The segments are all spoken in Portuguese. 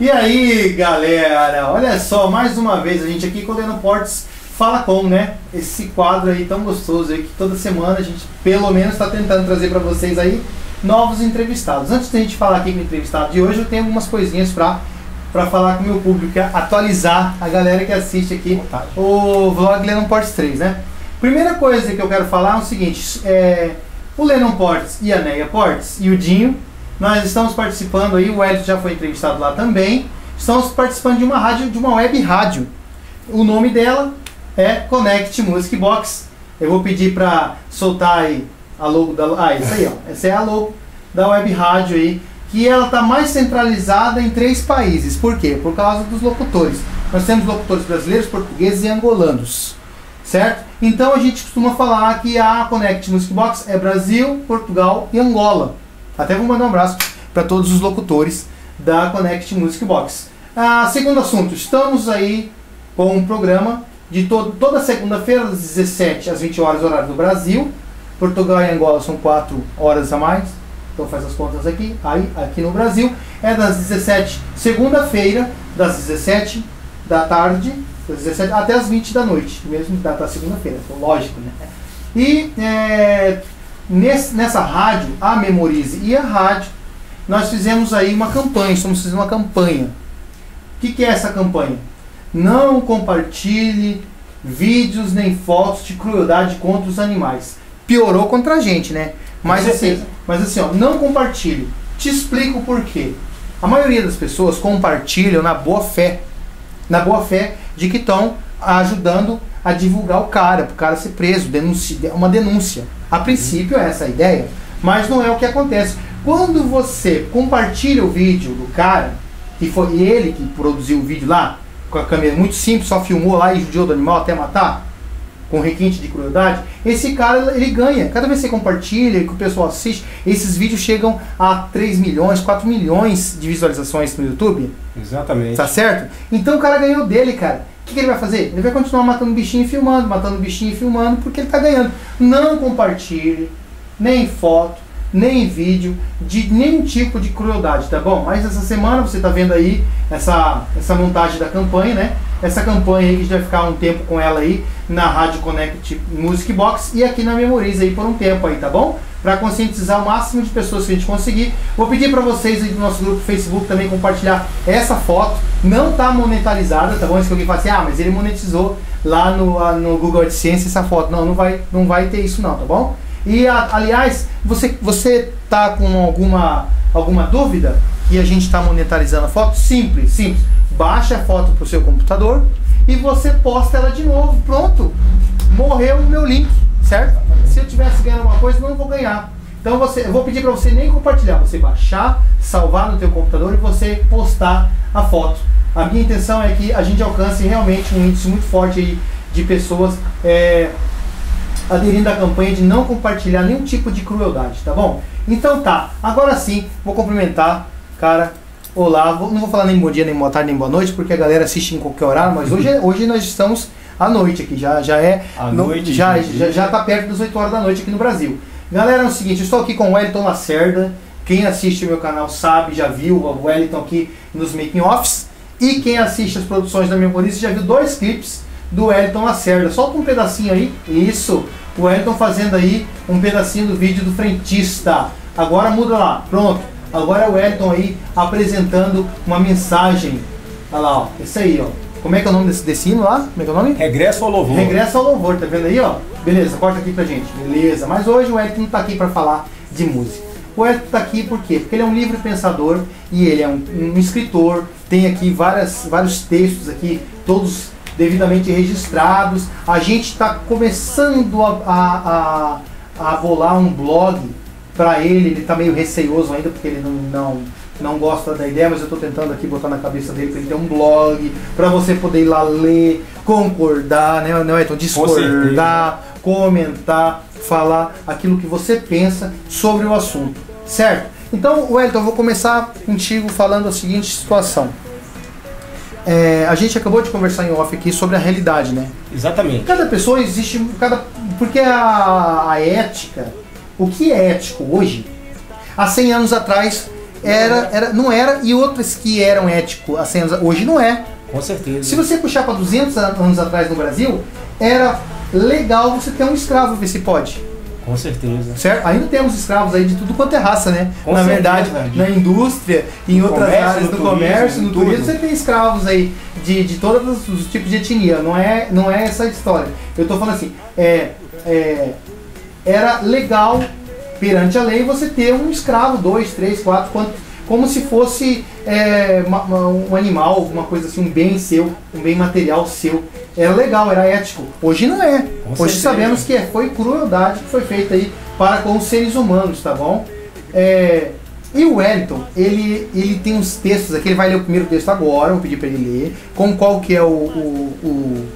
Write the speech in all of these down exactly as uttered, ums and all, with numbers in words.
E aí, galera, olha só, mais uma vez a gente aqui com o Leno Portes Fala Com, né? Esse quadro aí tão gostoso aí que toda semana a gente pelo menos está tentando trazer para vocês aí novos entrevistados. Antes da gente falar aqui com o entrevistado de hoje, eu tenho algumas coisinhas para para falar com o meu público, atualizar a galera que assiste aqui o vlog Leno Portes três, né? Primeira coisa que eu quero falar é o seguinte, é, o Leno Portes e a Neia Portes e o Dinho, nós estamos participando aí, o Elton já foi entrevistado lá também, estamos participando de uma rádio, de uma web rádio. O nome dela é Connect Music Box. Eu vou pedir para soltar aí a logo da... Ah, isso aí, ó. Essa é a logo da web rádio aí, que ela está mais centralizada em três países. Por quê? Por causa dos locutores. Nós temos locutores brasileiros, portugueses e angolanos, certo? Então a gente costuma falar que a Connect Music Box é Brasil, Portugal e Angola. Até vou mandar um abraço para todos os locutores da Connect Music Box. Ah, segundo assunto, estamos aí com um programa de todo, toda segunda-feira, das dezessete às vinte horas, horário do Brasil. Portugal e Angola são quatro horas a mais. Então faz as contas aqui. Aí, aqui no Brasil, é das dezessete, segunda-feira, das dezessete da tarde, das dezessete até as vinte da noite, mesmo da, da segunda-feira, então, lógico, né? E é, nesse, nessa rádio, a Memorize e a rádio, nós fizemos aí uma campanha, estamos fazendo uma campanha. O que, que é essa campanha? Não compartilhe vídeos nem fotos de crueldade contra os animais. Piorou contra a gente, né? Mas assim, mas assim, ó, não compartilhe. Te explico por quê. A maioria das pessoas compartilham na boa fé. Na boa fé de que estão ajudando a divulgar o cara, para o cara ser preso, denúncia, uma denúncia. A princípio é essa a ideia, mas não é o que acontece. Quando você compartilha o vídeo do cara, que foi ele que produziu o vídeo lá, com a câmera muito simples, só filmou lá e judiou do animal até matar, com requinte de crueldade, esse cara ele ganha. Cada vez que você compartilha e que o pessoal assiste, esses vídeos chegam a três milhões, quatro milhões de visualizações no YouTube. Exatamente. Tá certo? Então o cara ganhou dele, cara. O que, que ele vai fazer? Ele vai continuar matando bichinho e filmando, matando bichinho e filmando, porque ele tá ganhando. Não compartilhe, nem foto, nem vídeo, de nenhum tipo de crueldade, tá bom? Mas essa semana você tá vendo aí essa, essa montagem da campanha, né? Essa campanha aí que a gente vai ficar um tempo com ela aí na Rádio Connect Music Box e aqui na Memorize aí por um tempo aí, tá bom? Para conscientizar o máximo de pessoas que a gente conseguir. Vou pedir para vocês aí do nosso grupo Facebook também compartilhar essa foto. Não tá monetarizada, tá bom? Se alguém fala assim, ah, mas ele monetizou lá no, no Google AdSense essa foto. Não, não vai, não vai ter isso não, tá bom? E a, aliás, você, você tá com alguma, alguma dúvida que a gente está monetarizando a foto? Simples, simples. Baixa a foto para o seu computador e você posta ela de novo. Pronto, morreu o meu link, certo? Se eu tivesse ganhando alguma coisa, eu não vou ganhar. Então você, eu vou pedir para você nem compartilhar, você baixar, salvar no teu computador e você postar a foto. A minha intenção é que a gente alcance realmente um índice muito forte aí de pessoas é, aderindo à campanha de não compartilhar nenhum tipo de crueldade, tá bom? Então tá, agora sim, vou cumprimentar, cara. Olá, vou, não vou falar nem bom dia, nem boa tarde, nem boa noite, porque a galera assiste em qualquer horário, mas hoje, hoje nós estamos à noite aqui, já, já é... À no, noite, já, já, já tá perto das oito horas da noite aqui no Brasil. Galera, é o seguinte, eu estou aqui com o Wellington Lacerda, quem assiste o meu canal sabe, já viu o Wellington aqui nos making-offs, e quem assiste as produções da Memorize já viu dois clipes do Wellington Lacerda. Solta um pedacinho aí, isso, o Wellington fazendo aí um pedacinho do vídeo do frentista. Agora muda lá, pronto. Agora é o Wellington aí apresentando uma mensagem. Olha lá, ó. Esse aí, ó. Como é que é o nome desse, desse hino lá? Como é que é o nome? Regresso ao Louvor. Regresso ao Louvor, tá vendo aí, ó? Beleza, corta aqui pra gente. Beleza. Mas hoje o Wellington não tá aqui pra falar de música. O Wellington tá aqui por quê? Porque ele é um livre pensador e ele é um, um escritor. Tem aqui várias, vários textos aqui, todos devidamente registrados. A gente está começando a, a, a, a bolar um blog para ele, ele está meio receioso ainda, porque ele não, não, não gosta da ideia, mas eu estou tentando aqui botar na cabeça dele para ele ter um blog, para você poder ir lá ler, concordar, né, né então, discordar, comentar, falar aquilo que você pensa sobre o assunto, certo? Então, Wellington, eu vou começar contigo falando a seguinte situação. É, a gente acabou de conversar em off aqui sobre a realidade, né? Exatamente. Cada pessoa existe, cada, porque a, a ética, o que é ético hoje, há cem anos atrás era, era, não era, e outras que eram ético há cem anos, hoje não é. Com certeza. Se você puxar para duzentos anos atrás no Brasil, era legal você ter um escravo, ver se pode. Com certeza. Certo? Ainda temos escravos aí de tudo quanto é raça, né? Com na certeza, verdade, verdade. na indústria, em No outras comércio, áreas no do turismo, comércio, no tudo. turismo, você tem escravos aí de, de todos os tipos de etnia. Não é, não é essa a história. Eu tô falando assim, é, é, era legal perante a lei você ter um escravo, dois, três, quatro, quanto, como se fosse é, uma, uma, um animal, alguma coisa assim, um bem seu, um bem material seu. Era legal, era ético. Hoje não é. Com Hoje certeza. sabemos que é, foi crueldade que foi feita aí para com os seres humanos, tá bom? É, e o Wellington, ele, ele tem uns textos aqui, ele vai ler o primeiro texto agora, vou pedir para ele ler. Com qual que é o, o, o,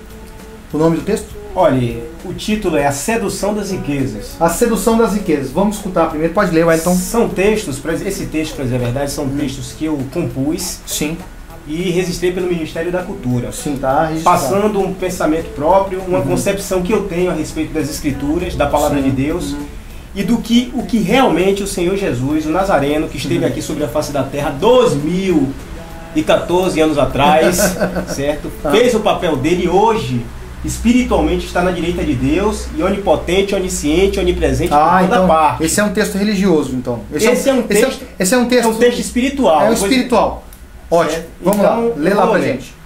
o nome do texto? Olha, o título é A Sedução das Riquezas. A Sedução das Riquezas. Vamos escutar primeiro, pode ler, Wellington. São textos, pra- esse texto, para dizer a verdade, são textos que eu compus Sim, e registrei pelo Ministério da Cultura. sim, tá registrado. Passando um pensamento próprio, uma Uhum. concepção que eu tenho a respeito das Escrituras, da Palavra Sim. de Deus, Uhum. e do que o que realmente o Senhor Jesus, o Nazareno, que esteve Uhum. aqui sobre a face da terra dois mil e quatorze anos atrás, certo? Tá. Fez o papel dele e hoje, espiritualmente, está na direita de Deus e onipotente, onisciente, onipresente Ah, por toda então, parte. esse é um texto religioso, então. Esse é um esse é, texto- esse é um texto, É um texto espiritual. é um Eu vou- espiritual. Ótimo. Certo? Vamos Então, lá, lê lá vamos pra ler. gente.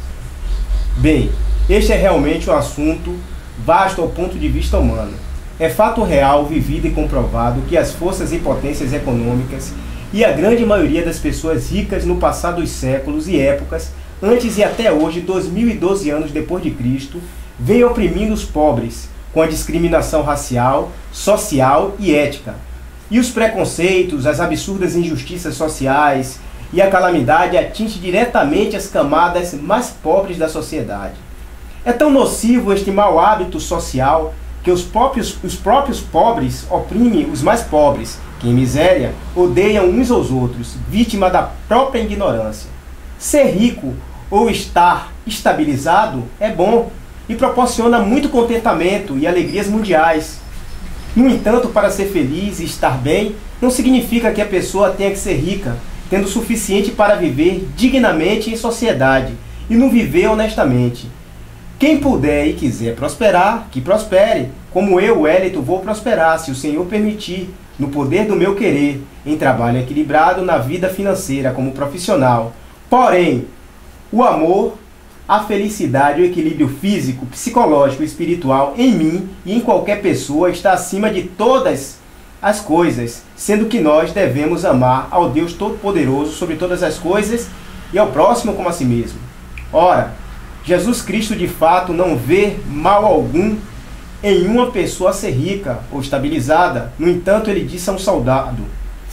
Bem, este é realmente um assunto vasto ao ponto de vista humano. É fato real, vivido e comprovado que as forças e potências econômicas e a grande maioria das pessoas ricas no passado dos séculos e épocas, antes e até hoje, dois mil e doze anos depois de Cristo, vem oprimindo os pobres com a discriminação racial, social e ética. E os preconceitos, as absurdas injustiças sociais e a calamidade atinge diretamente as camadas mais pobres da sociedade. É tão nocivo este mau hábito social que os próprios, os próprios pobres oprimem os mais pobres, que em miséria odeiam uns aos outros, vítima da própria ignorância. Ser rico ou estar estabilizado é bom e proporciona muito contentamento e alegrias mundiais. No entanto, para ser feliz e estar bem, não significa que a pessoa tenha que ser rica, tendo o suficiente para viver dignamente em sociedade e não viver honestamente. Quem puder e quiser prosperar, que prospere, como eu, Wellington, vou prosperar, se o Senhor permitir, no poder do meu querer, em trabalho equilibrado na vida financeira como profissional. Porém, o amor, a felicidade, o equilíbrio físico, psicológico e espiritual em mim e em qualquer pessoa está acima de todas as coisas, sendo que nós devemos amar ao Deus Todo-Poderoso sobre todas as coisas e ao próximo como a si mesmo. Ora, Jesus Cristo de fato não vê mal algum em uma pessoa ser rica ou estabilizada. No entanto, ele disse a um soldado: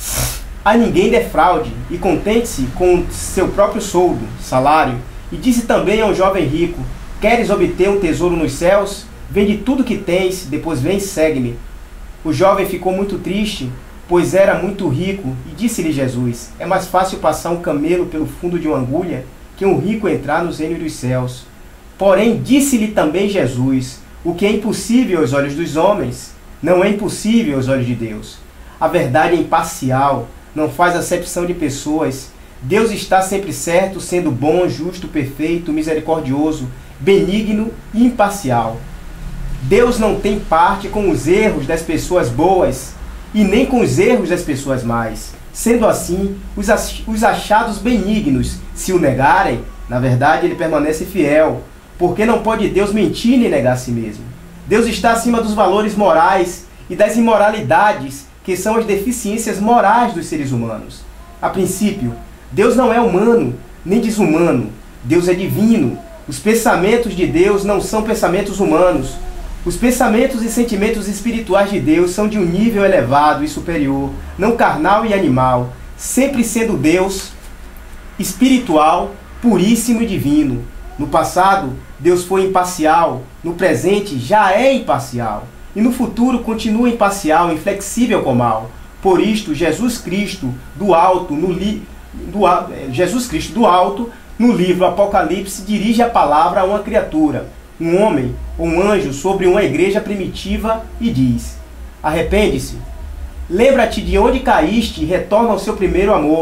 a ninguém defraude e contente-se com seu próprio soldo, salário. E disse também a um jovem rico: queres obter um tesouro nos céus? Vende tudo que tens, depois vem e segue-me. O jovem ficou muito triste, pois era muito rico, e disse-lhe Jesus: é mais fácil passar um camelo pelo fundo de uma agulha que um rico entrar nos reinos dos céus. Porém, disse-lhe também Jesus: o que é impossível aos olhos dos homens, não é impossível aos olhos de Deus. A verdade é imparcial, não faz acepção de pessoas. Deus está sempre certo, sendo bom, justo, perfeito, misericordioso, benigno e imparcial. Deus não tem parte com os erros das pessoas boas e nem com os erros das pessoas más. Sendo assim, os ach- os achados benignos, se o negarem, na verdade ele permanece fiel, porque não pode Deus mentir nem negar a si mesmo. Deus está acima dos valores morais e das imoralidades, que são as deficiências morais dos seres humanos. A princípio, Deus não é humano, nem desumano. Deus é divino. Os pensamentos de Deus não são pensamentos humanos. Os pensamentos e sentimentos espirituais de Deus são de um nível elevado e superior, não carnal e animal, sempre sendo Deus espiritual, puríssimo e divino. No passado, Deus foi imparcial, no presente já é imparcial, e no futuro continua imparcial, inflexível com o mal. Por isto, Jesus Cristo do alto, no li... do... Jesus Cristo do alto, no livro Apocalipse, dirige a palavra a uma criatura, um homem ou um anjo sobre uma igreja primitiva e diz: arrepende-se, lembra-te de onde caíste e retorna ao seu primeiro amor.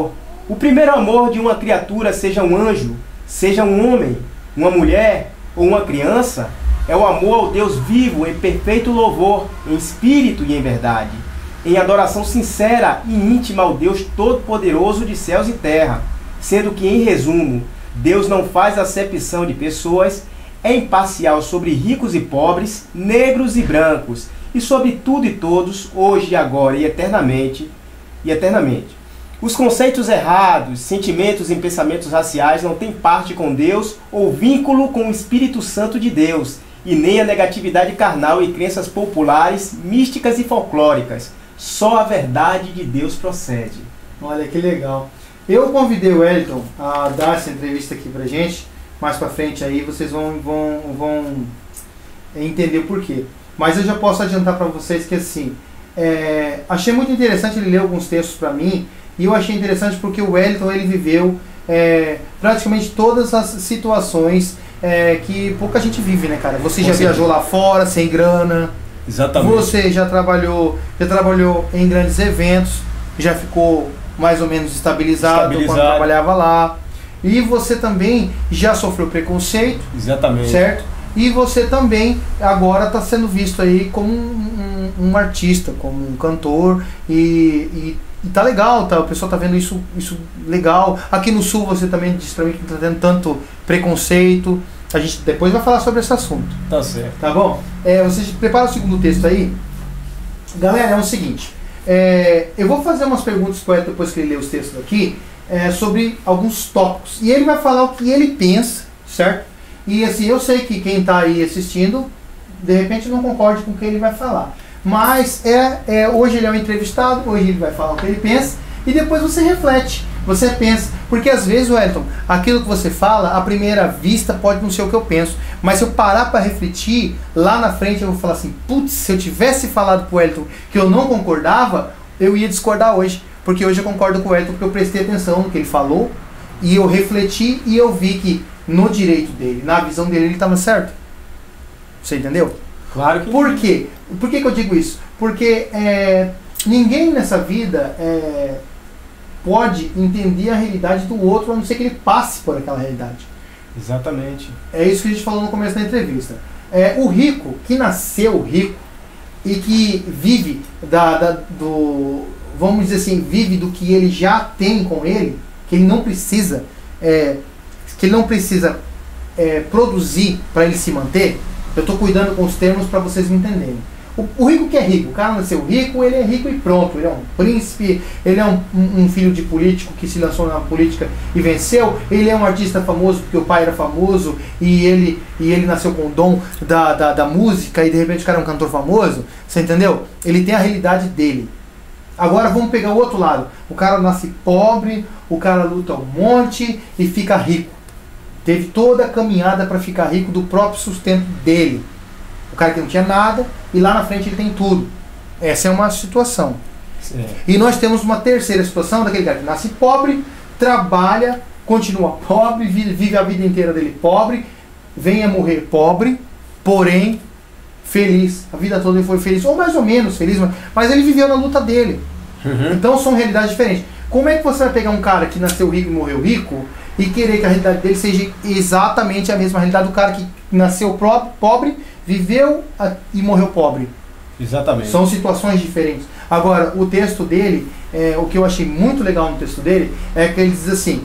O primeiro amor de uma criatura, seja um anjo, seja um homem, uma mulher ou uma criança, é o amor ao Deus vivo em perfeito louvor, em espírito e em verdade, em adoração sincera e íntima ao Deus Todo-Poderoso de céus e terra, sendo que, em resumo, Deus não faz acepção de pessoas, é imparcial sobre ricos e pobres, negros e brancos, e sobre tudo e todos, hoje, agora e eternamente, e eternamente. Os conceitos errados, sentimentos e pensamentos raciais não têm parte com Deus ou vínculo com o Espírito Santo de Deus, e nem a negatividade carnal e crenças populares, místicas e folclóricas. Só a verdade de Deus procede. Olha que legal. Eu convidei o Wellington a dar essa entrevista aqui pra gente. Mais pra frente aí vocês vão, vão, vão entender o porquê. Mas eu já posso adiantar pra vocês que assim, é, achei muito interessante ele ler alguns textos pra mim. E eu achei interessante porque o Wellington ele viveu é, praticamente todas as situações é, que pouca gente vive, né, cara? Você já viajou lá fora sem grana. Exatamente. Você já trabalhou, já trabalhou em grandes eventos, já ficou mais ou menos estabilizado, estabilizado. quando trabalhava lá. E você também já sofreu preconceito. Exatamente. Certo? E você também agora está sendo visto aí como um, um, um artista, como um cantor. E, e, e tá legal, tá? O pessoal tá vendo isso, isso legal. Aqui no Sul você também disse pra mim que tá tendo tanto preconceito. A gente depois vai falar sobre esse assunto. Tá certo. Tá bom? É, você prepara o segundo texto aí. Galera, é o seguinte. É, eu vou fazer umas perguntas para ele depois que ele ler os textos aqui, é, sobre alguns tópicos. E ele vai falar o que ele pensa, certo? E assim, eu sei que quem está aí assistindo, de repente não concorde com o que ele vai falar. Mas é, é, hoje ele é um entrevistado, hoje ele vai falar o que ele pensa, e depois você reflete, você pensa. Porque às vezes, Wellington, aquilo que você fala, à primeira vista pode não ser o que eu penso. Mas se eu parar para refletir, lá na frente eu vou falar assim, putz, se eu tivesse falado pro Wellington que eu não concordava, eu ia discordar hoje. Porque hoje eu concordo com o Wellington porque eu prestei atenção no que ele falou, e eu refleti e eu vi que no direito dele, na visão dele, ele estava certo. Você entendeu? Claro que Por quê? Por que que eu digo isso? Porque é, ninguém nessa vida é, pode entender a realidade do outro, a não ser que ele passe por aquela realidade. Exatamente. É isso que a gente falou no começo da entrevista. É, o rico, que nasceu rico e que vive da, da, do, vamos dizer assim, vive do que ele já tem com ele, que ele não precisa, é, que ele não precisa é, produzir para ele se manter. Eu estou cuidando com os termos para vocês me entenderem. O, o rico que é rico, o cara nasceu rico, ele é rico e pronto. Ele é um príncipe, ele é um, um, um filho de político que se lançou na política e venceu. Ele é um artista famoso porque o pai era famoso e ele, e ele nasceu com o dom da, da, da música e de repente o cara é um cantor famoso. Você entendeu? Ele tem a realidade dele. Agora vamos pegar o outro lado. O cara nasce pobre, o cara luta um monte e fica rico. Teve toda a caminhada para ficar rico do próprio sustento dele. O cara que não tinha nada e lá na frente ele tem tudo. Essa é uma situação. Sim. E nós temos uma terceira situação daquele cara que nasce pobre, trabalha, continua pobre, vive, vive a vida inteira dele pobre, vem a morrer pobre, porém feliz. A vida toda ele foi feliz, ou mais ou menos feliz, mas ele viveu na luta dele. Uhum. Então são realidades diferentes. Como é que você vai pegar um cara que nasceu rico e morreu rico e querer que a realidade dele seja exatamente a mesma realidade do cara que nasceu próprio, pobre, viveu a, e morreu pobre? Exatamente. São situações diferentes. Agora, o texto dele, é, o que eu achei muito legal no texto dele, é que ele diz assim,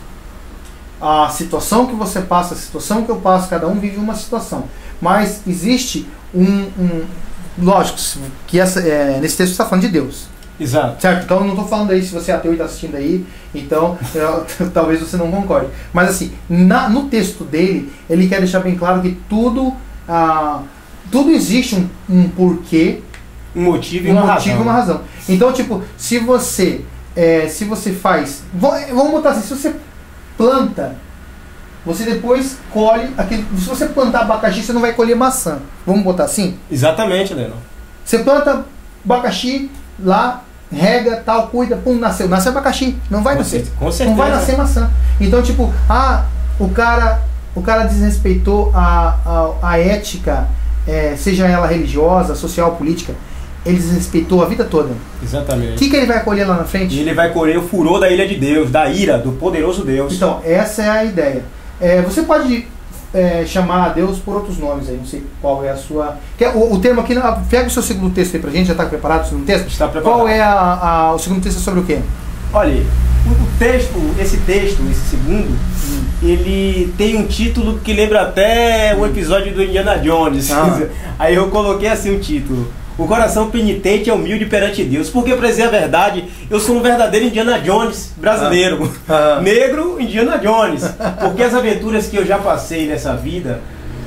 a situação que você passa, a situação que eu passo, cada um vive uma situação. Mas existe um... um lógico, que essa, é, nesse texto está falando de Deus. Exato. Certo? Então eu não estou falando aí se você é ateu e está assistindo aí, então eu, talvez você não concorde. Mas assim, na, no texto dele, ele quer deixar bem claro que tudo, ah, tudo existe um, um porquê, um motivo e um uma motivo razão. E uma razão. Então, tipo, se você, é, se você faz, vamos botar assim, se você planta, você depois colhe aquele. Se você plantar abacaxi, você não vai colher maçã. Vamos botar assim? Exatamente, Leno. Você planta abacaxi lá, rega, tal, cuida, pum, nasceu. Nasceu abacaxi, não vai com nascer. Certeza, com certeza. Não vai nascer maçã. Então, tipo, ah, o cara, o cara desrespeitou a, a, a ética, é, seja ela religiosa, social, política. ele desrespeitou a vida toda. Exatamente. O que, que ele vai colher lá na frente? E ele vai colher o furor da ilha de Deus, da ira, do poderoso Deus. Então, essa é a ideia. É, você pode é, chamar a Deus por outros nomes aí, não sei qual é a sua... O, o termo aqui, pega o seu segundo texto aí pra gente, já está preparado o segundo texto? Está preparado. Qual é a, a, o segundo texto é sobre o quê? Olha, o texto, esse texto, esse segundo, hum. ele tem um título que lembra até o episódio do Indiana Jones. Ah. Aí eu coloquei assim o título: o coração penitente é humilde perante Deus. Porque, para dizer a verdade, eu sou um verdadeiro Indiana Jones brasileiro. Ah. Ah. Negro Indiana Jones. Porque as aventuras que eu já passei nessa vida,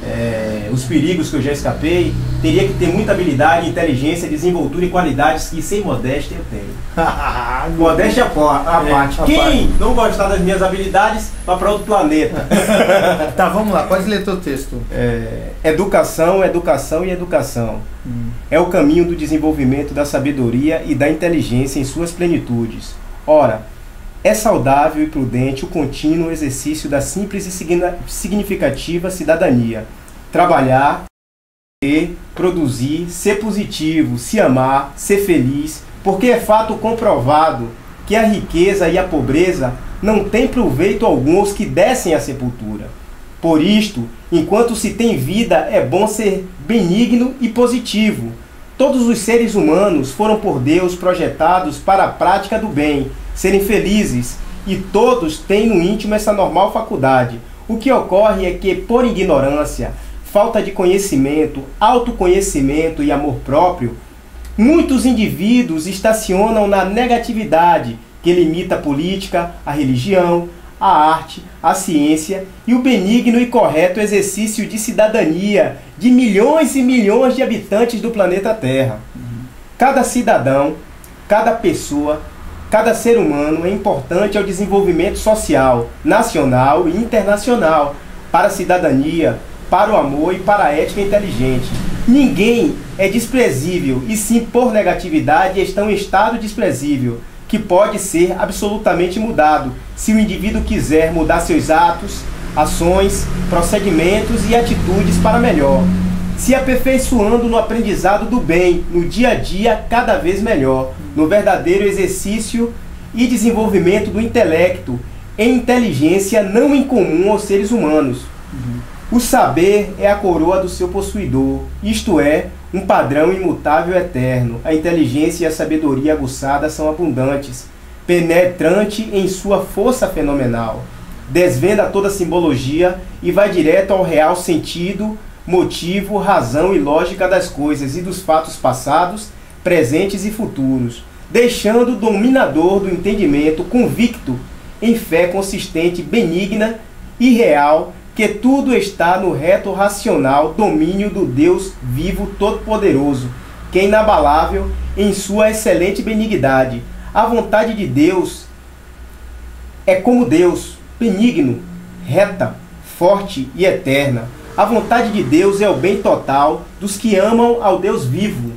é, os perigos que eu já escapei, teria que ter muita habilidade, inteligência, desenvoltura e qualidades que, sem modéstia, eu tenho. Modéstia à parte. É, Quem não gostar das minhas habilidades, vai para outro planeta. Tá, vamos lá. Pode ler teu texto. É, educação, educação e educação. Hum. É o caminho do desenvolvimento da sabedoria e da inteligência em suas plenitudes. Ora, é saudável e prudente o contínuo exercício da simples e significativa cidadania. Trabalhar, produzir, ser positivo, se amar, ser feliz, porque é fato comprovado que a riqueza e a pobreza não têm proveito algum aos que descem à sepultura. Por isto, enquanto se tem vida, é bom ser benigno e positivo. Todos os seres humanos foram por Deus projetados para a prática do bem, serem felizes, e todos têm no íntimo essa normal faculdade. O que ocorre é que, por ignorância, falta de conhecimento, autoconhecimento e amor próprio, muitos indivíduos estacionam na negatividade que limita a política, a religião, a arte, a ciência e o benigno e correto exercício de cidadania de milhões e milhões de habitantes do planeta Terra. Cada cidadão, cada pessoa, cada ser humano é importante ao desenvolvimento social, nacional e internacional, para a cidadania, para o amor e para a ética inteligente. Ninguém é desprezível, e sim por negatividade está em estado desprezível, que pode ser absolutamente mudado, se o indivíduo quiser mudar seus atos, ações, procedimentos e atitudes para melhor, se aperfeiçoando no aprendizado do bem, no dia a dia cada vez melhor, no verdadeiro exercício e desenvolvimento do intelecto, em inteligência não incomum aos seres humanos. Uhum. O saber é a coroa do seu possuidor, isto é, um padrão imutável eterno. A inteligência e a sabedoria aguçada são abundantes, penetrante em sua força fenomenal. Desvenda toda a simbologia e vai direto ao real sentido, motivo, razão e lógica das coisas e dos fatos passados, presentes e futuros, deixando o dominador do entendimento convicto em fé consistente, benigna e real, que tudo está no reto racional domínio do Deus vivo todo-poderoso, que é inabalável em sua excelente benignidade. A vontade de Deus é como Deus, benigno, reta, forte e eterna. A vontade de Deus é o bem total dos que amam ao Deus vivo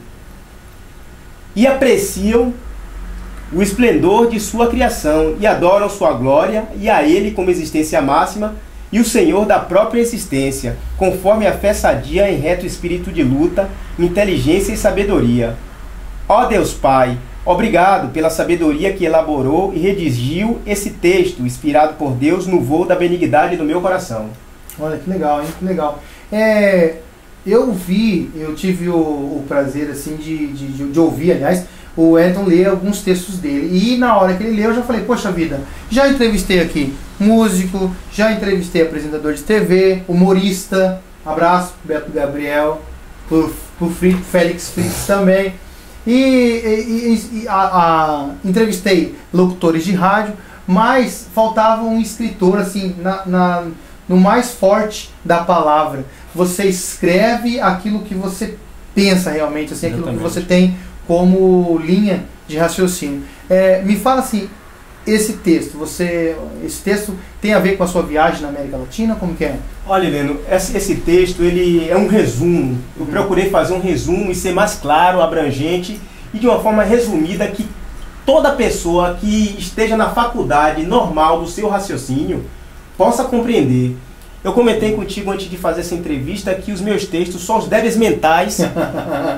e apreciam o esplendor de sua criação e adoram sua glória e a Ele como existência máxima e o Senhor da própria existência, conforme a fé sadia em reto espírito de luta, inteligência e sabedoria. Ó Deus Pai, obrigado pela sabedoria que elaborou e redigiu esse texto, inspirado por Deus no voo da benignidade do meu coração. Olha que legal, hein? Que legal. É, eu vi, eu tive o, o prazer assim de, de, de ouvir, aliás, o Wellington ler alguns textos dele. E na hora que ele leu, eu já falei, poxa vida, já entrevistei aqui músico, já entrevistei apresentador de T V, humorista, abraço pro Beto Gabriel, pro, pro Fritz, Félix Fritz também. E, e, e a, a, entrevistei locutores de rádio, mas faltava um escritor assim, na, na, no mais forte da palavra. Você escreve aquilo que você pensa realmente, assim, aquilo que você tem como linha de raciocínio. É, me fala assim, esse texto, você, esse texto tem a ver com a sua viagem na América Latina? Como que é? Olha, Heleno, esse, esse texto ele é um resumo. Eu procurei fazer um resumo e ser mais claro, abrangente e de uma forma resumida que toda pessoa que esteja na faculdade normal do seu raciocínio possa compreender. Eu comentei contigo antes de fazer essa entrevista que os meus textos são os débeis mentais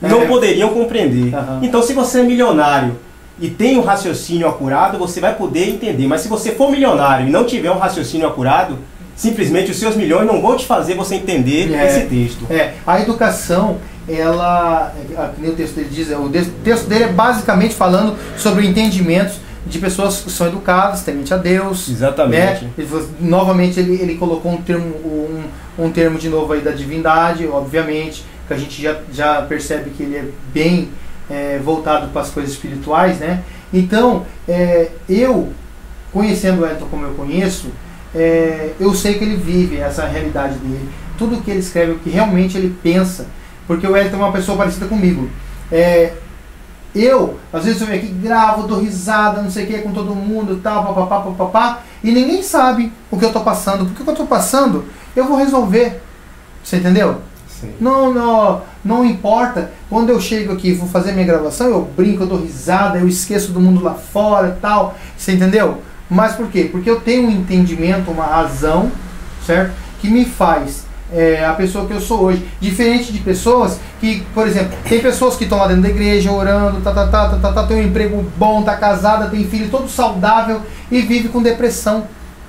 não É. poderiam compreender. Aham. Então, se você é milionário e tem um raciocínio acurado, você vai poder entender. Mas se você for milionário e não tiver um raciocínio acurado, simplesmente os seus milhões não vão te fazer você entender É. esse texto. É, a educação, ela, é, que nem o texto dele diz, é, o de- texto dele é basicamente falando sobre entendimentos de pessoas que são educadas, temente a Deus. Exatamente. Né? Ele falou- novamente ele, ele colocou um termo, um, um termo de novo aí da divindade, obviamente, que a gente já, já percebe que ele é bem é, voltado para as coisas espirituais, né? Então, é, eu, conhecendo o Elton como eu conheço, é, eu sei que ele vive essa realidade dele, tudo que ele escreve, o que realmente ele pensa, porque o Elton é uma pessoa parecida comigo. É, eu, às vezes eu venho aqui, gravo, dou risada, não sei o que, com todo mundo, tal, papapá, papapá, e ninguém sabe o que eu estou passando, porque o que eu estou passando, eu vou resolver, você entendeu? Sim. Não, não, não importa, quando eu chego aqui e vou fazer minha gravação, eu brinco, eu dou risada, eu esqueço do mundo lá fora e tal, você entendeu? Mas por quê? Porque eu tenho um entendimento, uma razão, certo? Que me faz é, a pessoa que eu sou hoje. Diferente de pessoas que, por exemplo, tem pessoas que estão lá dentro da igreja orando, tá, tá, tá, tá, tá, tá, tem um emprego bom, tá casada, tem filho, todo saudável e vive com depressão.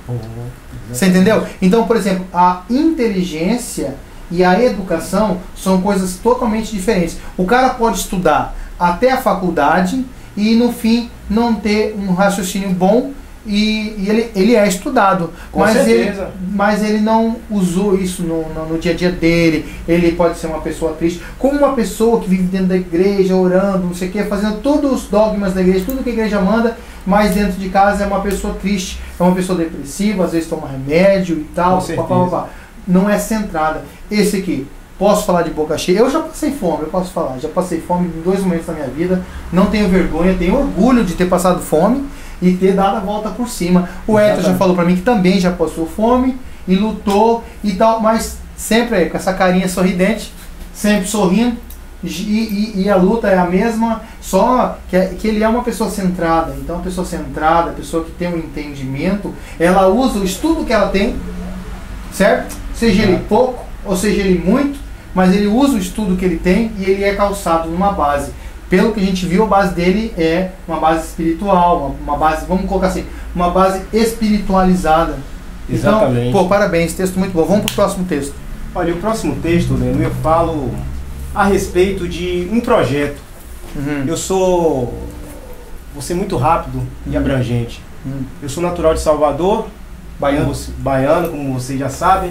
Você entendeu? Então, por exemplo, a inteligência e a educação são coisas totalmente diferentes. O cara pode estudar até a faculdade e no fim não ter um raciocínio bom e, e ele, ele é estudado, Com mas ele, certeza. mas ele não usou isso no, no, no dia a dia dele. Ele pode ser uma pessoa triste, como uma pessoa que vive dentro da igreja, orando, não sei o que, fazendo todos os dogmas da igreja, tudo que a igreja manda, mas dentro de casa é uma pessoa triste, é uma pessoa depressiva, às vezes toma remédio e tal, Com pá, pá, certeza. pá, pá. Não é centrada. Esse aqui, posso falar de boca cheia? Eu já passei fome, eu posso falar. Já passei fome em dois momentos da minha vida. Não tenho vergonha, tenho orgulho de ter passado fome e ter dado a volta por cima. O Edson já falou pra mim que também já passou fome e lutou e tal, mas sempre aí, com essa carinha sorridente, sempre sorrindo. E, e, e a luta é a mesma, só que, é- que ele é uma pessoa centrada. Então, a pessoa centrada, a pessoa que tem um entendimento, ela usa o estudo que ela tem, certo? Seja ele pouco ou seja ele muito, mas ele usa o estudo que ele tem e ele é calçado numa base. Pelo que a gente viu, a base dele é uma base espiritual, uma, uma base, vamos colocar assim, uma base espiritualizada. Exatamente. Então, pô, parabéns, texto muito bom. Vamos pro próximo texto. Olha, o próximo texto, Leno, eu falo a respeito de um projeto. Uhum. Eu sou, vou ser muito rápido e abrangente. Uhum. Eu sou natural de Salvador, Baiano. como, você- baiano, como vocês já sabem.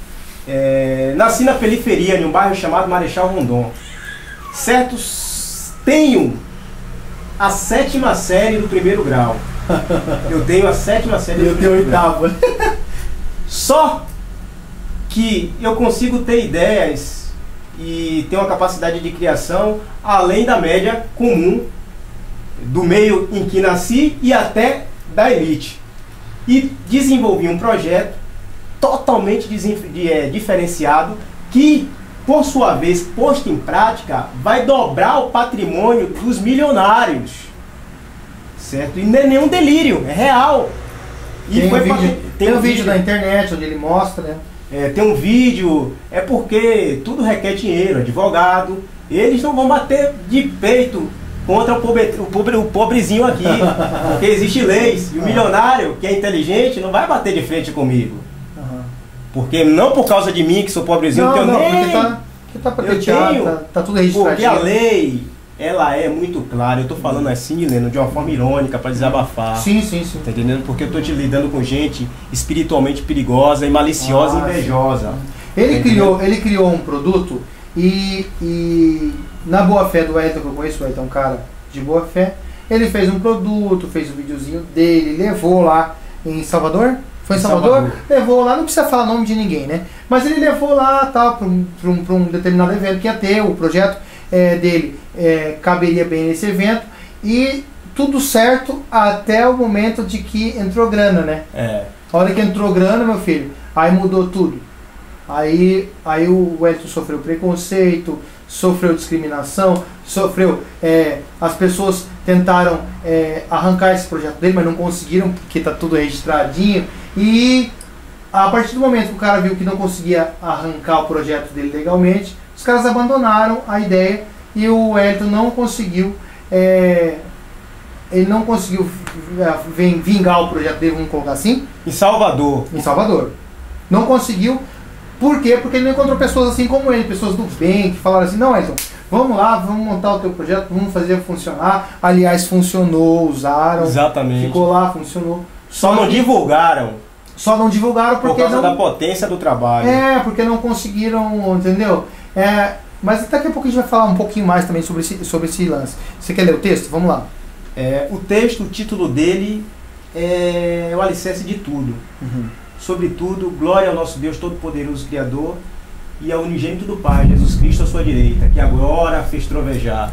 É, nasci na periferia, em um bairro chamado Marechal Rondon. Certos, tenho a sétima série do primeiro grau. Eu tenho a sétima série do Eu tenho primeiro grau. oitava. Só que eu consigo ter ideias e ter uma capacidade de criação além da média comum do meio em que nasci e até da elite. E desenvolvi um projeto totalmente desen- de- é, diferenciado que, por sua vez, posto em prática, vai dobrar o patrimônio dos milionários. Certo? E não é nenhum delírio, é real. E Tem um foi vídeo, pate- tem um vídeo na internet onde ele mostra, né? é, tem um vídeo, é porque tudo requer dinheiro, advogado. Eles não vão bater de peito contra o, pobre, o, pobre, o pobrezinho aqui, porque existe leis. E o milionário, que é inteligente, não vai bater de frente comigo. Aham. Porque não por causa de mim, que sou pobrezinho, Não, que eu não, nem... porque tá, porque tá eu patenteado, tenho, tá, tá tudo porque a registradinho. lei, ela é muito clara. Eu tô falando assim, Leno, de uma forma irônica, para desabafar. Sim, sim, sim. Tá entendendo? Porque eu tô te lidando com gente espiritualmente perigosa e maliciosa Ah, e invejosa. Ele Tá criou, ele criou um produto e, e na boa fé do Elton, que eu conheço, o Elton é um cara de boa fé, ele fez um produto, fez o um videozinho dele, levou lá em Salvador? Foi em Em Salvador? Salvador. Levou lá, não precisa falar nome de ninguém, né? Mas ele levou lá tá, para um, pra um, pra um determinado evento que ia ter, o projeto é, dele é, caberia bem nesse evento e tudo certo até o momento de que entrou grana, né? É. A hora que entrou grana, meu filho, aí mudou tudo. Aí, aí o Elton sofreu preconceito, sofreu discriminação, sofreu. É, as pessoas tentaram é, arrancar esse projeto dele, mas não conseguiram porque tá tudo registradinho. E a partir do momento que o cara viu que não conseguia arrancar o projeto dele legalmente, os caras abandonaram a ideia e o Wellington não conseguiu, é, ele não conseguiu vingar o projeto dele, vamos colocar assim? Em Salvador. Em Salvador. Não conseguiu. Por quê? Porque ele não encontrou pessoas assim como ele, pessoas do bem, que falaram assim, não, Wellington, vamos lá, vamos montar o teu projeto, vamos fazer funcionar. Aliás, funcionou, usaram. Exatamente. Ficou lá, funcionou. Só, só não que, divulgaram. Só não divulgaram porque por causa não... da potência do trabalho. É, porque não conseguiram, entendeu? É, mas daqui a pouco a gente vai falar um pouquinho mais também sobre esse, sobre esse lance. Você quer ler o texto? Vamos lá. É, o texto, o título dele é o alicerce de tudo. Uhum. Sobretudo, glória ao nosso Deus Todo-Poderoso Criador e ao unigênito do Pai, Jesus Cristo à sua direita, que agora fez trovejar.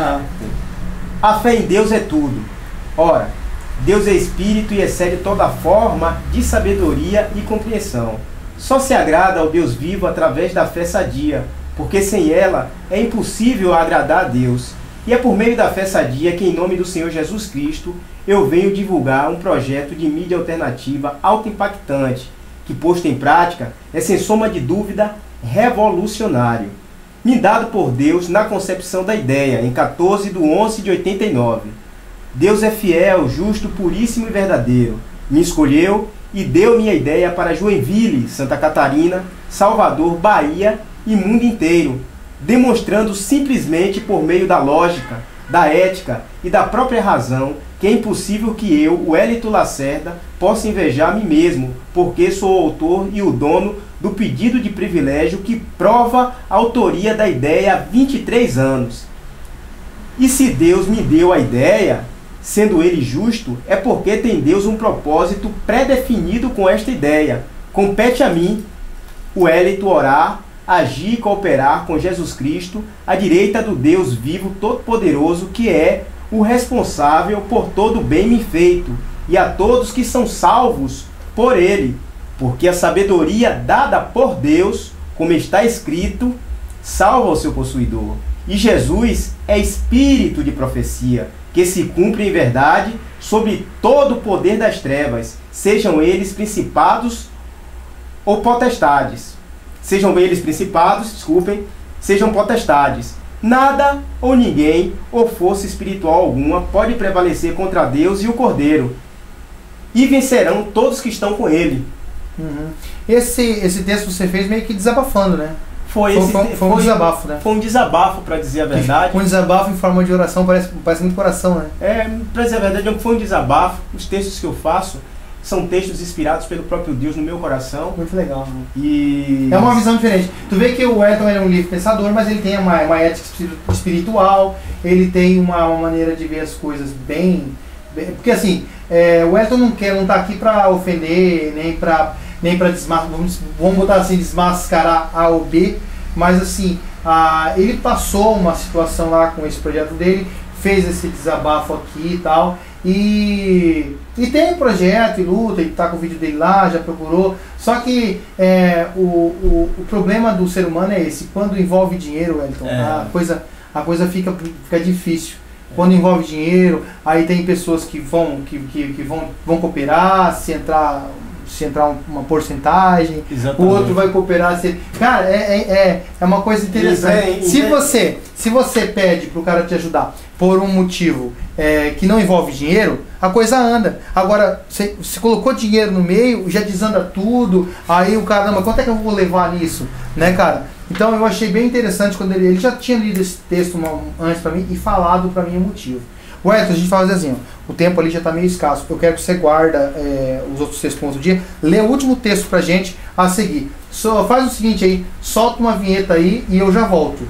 A fé em Deus é tudo. Ora, Deus é Espírito e excede toda forma de sabedoria e compreensão. Só se agrada ao Deus vivo através da fé sadia, porque sem ela é impossível agradar a Deus. E é por meio da fé sadia que, em nome do Senhor Jesus Cristo, eu venho divulgar um projeto de mídia alternativa auto-impactante, que, posto em prática, é sem sombra de dúvida revolucionário. Me dado por Deus na concepção da ideia, em quatorze de onze de oitenta e nove. Deus é fiel, justo, puríssimo e verdadeiro. Me escolheu e deu minha ideia para Joinville, Santa Catarina, Salvador, Bahia e mundo inteiro, demonstrando simplesmente por meio da lógica, da ética e da própria razão que é impossível que eu, o Wellington Lacerda, possa invejar a mim mesmo, porque sou o autor e o dono do pedido de privilégio que prova a autoria da ideia há vinte e três anos. E se Deus me deu a ideia, sendo Ele justo, é porque tem Deus um propósito pré-definido com esta ideia. Compete a mim, o Wellington, orar, agir e cooperar com Jesus Cristo, à direita do Deus vivo todo-poderoso, que é o responsável por todo o bem me feito, e a todos que são salvos por Ele, porque a sabedoria dada por Deus, como está escrito, salva o seu possuidor. E Jesus é espírito de profecia, que se cumpre em verdade sobre todo o poder das trevas, sejam eles principados ou potestades. Sejam eles principados, desculpem, sejam potestades. Nada ou ninguém ou força espiritual alguma pode prevalecer contra Deus e o Cordeiro. E vencerão todos que estão com Ele. Uhum. Esse, esse texto você fez meio que desabafando, né? Foi, foi, esse, foi, foi um foi, desabafo, né? Foi um desabafo, para dizer a verdade. Um desabafo em forma de oração, parece, parece muito coração, né? É, para dizer a verdade, foi um desabafo. Os textos que eu faço são textos inspirados pelo próprio Deus no meu coração. Muito legal, né? E... é uma visão diferente. Tu vê que o Wellington é um livre pensador, mas ele tem uma, uma ética espiritual, ele tem uma, uma maneira de ver as coisas bem... bem porque assim, é, o Wellington não quer, não tá aqui para ofender, nem para nem para desmascarar, vamos, vamos botar assim, desmascarar A ou B, mas assim, a, ele passou uma situação lá com esse projeto dele, fez esse desabafo aqui e tal, e, e tem projeto e luta, e tá com o vídeo dele lá, já procurou, só que é, o, o, o problema do ser humano é esse, quando envolve dinheiro, Wellington, é. a, coisa, a coisa fica, fica difícil. Quando envolve dinheiro, aí tem pessoas que vão, que, que, que vão, vão cooperar, se entrar, se entrar uma porcentagem, exatamente. O outro vai cooperar. Se... Cara, é, é, é uma coisa interessante. É, é, se, você, se você pede para o cara te ajudar por um motivo é, que não envolve dinheiro, a coisa anda. Agora, você, você colocou dinheiro no meio, já desanda tudo, aí o caramba, quanto é que eu vou levar nisso? Né, cara? Então eu achei bem interessante quando ele, ele já tinha lido esse texto uma, antes para mim e falado para mim o motivo. Wellington, a gente fala assim, ó, o tempo ali já está meio escasso, eu quero que você guarda é, os outros textos para outro dia, lê o último texto pra gente a seguir. Só faz o seguinte aí, solta uma vinheta aí e eu já volto.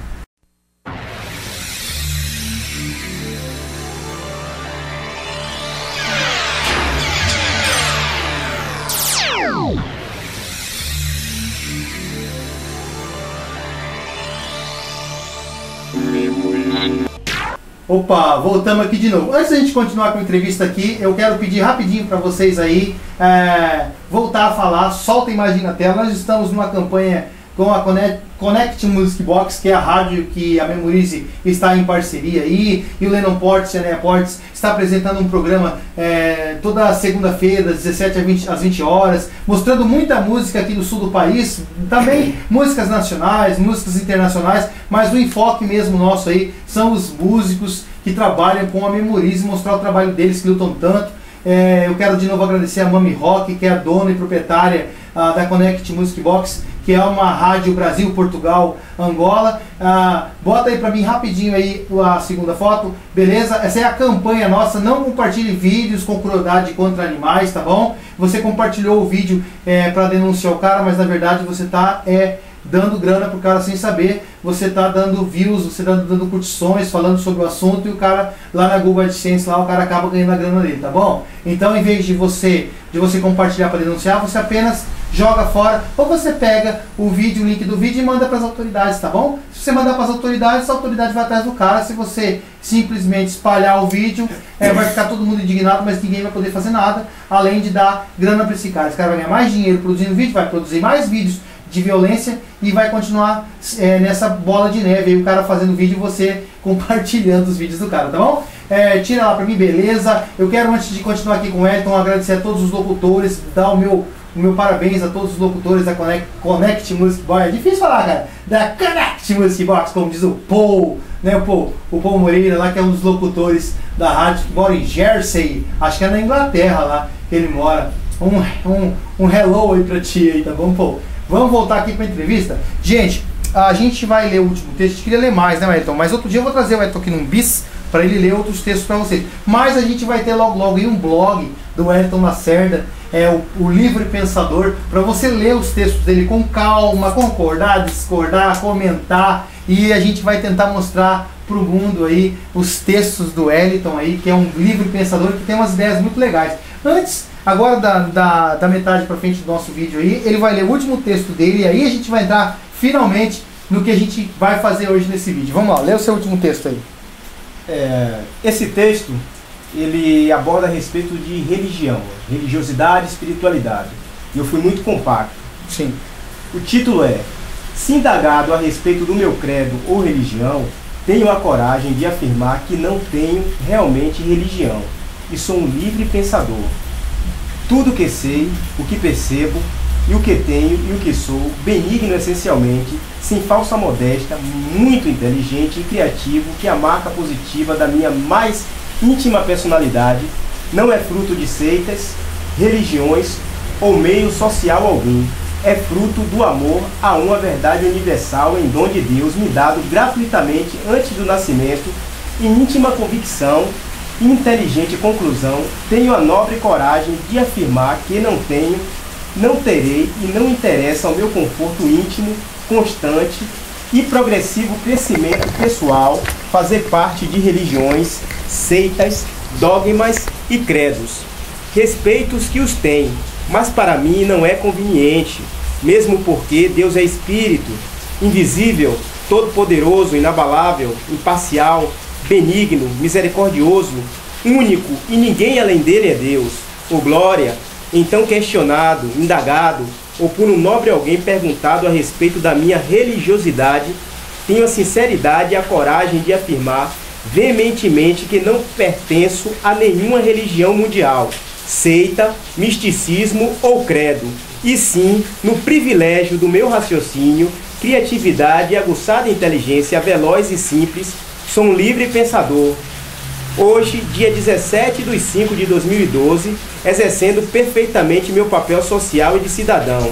Opa, voltamos aqui de novo. Antes da gente continuar com a entrevista aqui, eu quero pedir rapidinho para vocês aí é, voltar a falar, solta a imagem na tela. Nós estamos numa campanha com a Connect, Connect Music Box, que é a rádio que a Memorize está em parceria aí, e o Lennon Ports e a Nea Ports está apresentando um programa é, toda segunda-feira, das dezessete às vinte horas, mostrando muita música aqui do sul do país, também músicas nacionais, músicas internacionais, mas o enfoque mesmo nosso aí são os músicos que trabalham com a Memorize, mostrar o trabalho deles que lutam tanto. É, eu quero de novo agradecer a Mami Rock, que é a dona e proprietária uh, da Connect Music Box, que é uma rádio Brasil, Portugal, Angola. Uh, bota aí pra mim rapidinho aí a segunda foto, beleza? Essa é a campanha nossa, não compartilhe vídeos com crueldade contra animais, tá bom? Você compartilhou o vídeo é, para denunciar o cara, mas na verdade você tá é, dando grana pro cara sem saber, você tá dando views, você tá dando curtições, falando sobre o assunto, e o cara lá na Google AdSense, lá o cara acaba ganhando a grana dele, tá bom? Então, em vez de você, de você compartilhar para denunciar, você apenas joga fora, ou você pega o vídeo, o link do vídeo e manda para as autoridades, tá bom? Se você mandar para as autoridades, a autoridade vai atrás do cara. Se você simplesmente espalhar o vídeo, é, vai ficar todo mundo indignado, mas ninguém vai poder fazer nada, além de dar grana para esse cara. Esse cara vai ganhar mais dinheiro produzindo vídeo, vai produzir mais vídeos de violência e vai continuar é, nessa bola de neve, aí o cara fazendo vídeo e você compartilhando os vídeos do cara, tá bom? É, tira lá pra mim, beleza? Eu quero, antes de continuar aqui com o Elton, agradecer a todos os locutores, dar o meu, o meu parabéns a todos os locutores da Connect, Connect Music Box, é difícil falar, cara, da Connect Music Box, como diz o Paul, né, o Paul, o Paul Moreira lá, que é um dos locutores da rádio, que mora em Jersey, acho que é na Inglaterra lá que ele mora. Um, um, um hello aí pra ti aí, tá bom, Paul? Vamos voltar aqui para a entrevista. Gente, a gente vai ler o último texto. A gente queria ler mais, né, Elton? Mas outro dia eu vou trazer o Elton aqui num bis para ele ler outros textos para vocês. Mas a gente vai ter logo logo aí um blog do Elton Lacerda, é o, o Livre Pensador, para você ler os textos dele com calma, concordar, discordar, comentar, e a gente vai tentar mostrar para o mundo aí os textos do Elton aí, que é um livre pensador que tem umas ideias muito legais. Antes, agora da, da, da metade para frente do nosso vídeo aí, ele vai ler o último texto dele e aí a gente vai entrar finalmente no que a gente vai fazer hoje nesse vídeo. Vamos lá, lê o seu último texto aí. É, esse texto, ele aborda a respeito de religião, religiosidade e espiritualidade. E eu fui muito compacto. Sim. O título é: se indagado a respeito do meu credo ou religião, tenho a coragem de afirmar que não tenho realmente religião e sou um livre pensador. Tudo o que sei, o que percebo, e o que tenho e o que sou, benigno essencialmente, sem falsa modéstia, muito inteligente e criativo, que a marca positiva da minha mais íntima personalidade, não é fruto de seitas, religiões ou meio social algum. É fruto do amor a uma verdade universal em dom de Deus, me dado gratuitamente antes do nascimento, em íntima convicção e inteligente conclusão, tenho a nobre coragem de afirmar que não tenho, não terei e não interessa ao meu conforto íntimo, constante e progressivo crescimento pessoal fazer parte de religiões, seitas, dogmas e credos. Respeito os que os têm, mas para mim não é conveniente, mesmo porque Deus é espírito, invisível, todo-poderoso, inabalável, imparcial, benigno, misericordioso, único, e ninguém além dele é Deus. Ô glória, então questionado, indagado, ou por um nobre alguém perguntado a respeito da minha religiosidade, tenho a sinceridade e a coragem de afirmar veementemente que não pertenço a nenhuma religião mundial, seita, misticismo ou credo, e sim no privilégio do meu raciocínio, criatividade e aguçada inteligência veloz e simples. Sou um livre pensador. Hoje, dia dezessete de cinco de dois mil e doze, exercendo perfeitamente meu papel social e de cidadão.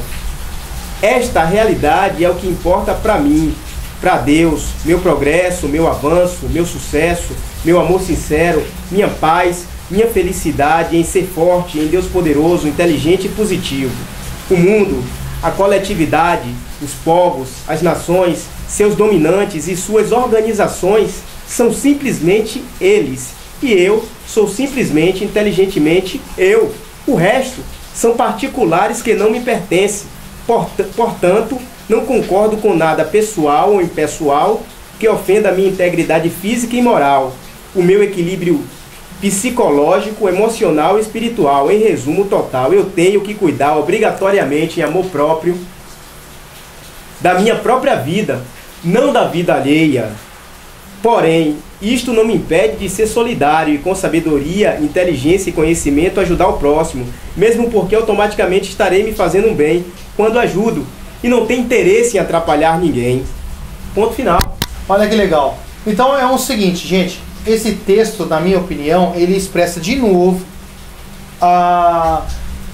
Esta realidade é o que importa para mim, para Deus, meu progresso, meu avanço, meu sucesso, meu amor sincero, minha paz, minha felicidade em ser forte, em Deus poderoso, inteligente e positivo. O mundo, a coletividade, os povos, as nações, seus dominantes e suas organizações são simplesmente eles, e eu sou simplesmente, inteligentemente, eu. O resto são particulares que não me pertencem. Portanto, não concordo com nada pessoal ou impessoal que ofenda a minha integridade física e moral, o meu equilíbrio psicológico, emocional e espiritual. Em resumo total, eu tenho que cuidar obrigatoriamente em amor próprio da minha própria vida, não da vida alheia. Porém, isto não me impede de ser solidário e com sabedoria, inteligência e conhecimento ajudar o próximo, mesmo porque automaticamente estarei me fazendo um bem quando ajudo e não tenho interesse em atrapalhar ninguém. Ponto final. Olha que legal. Então é o seguinte, gente, esse texto, na minha opinião, ele expressa de novo a...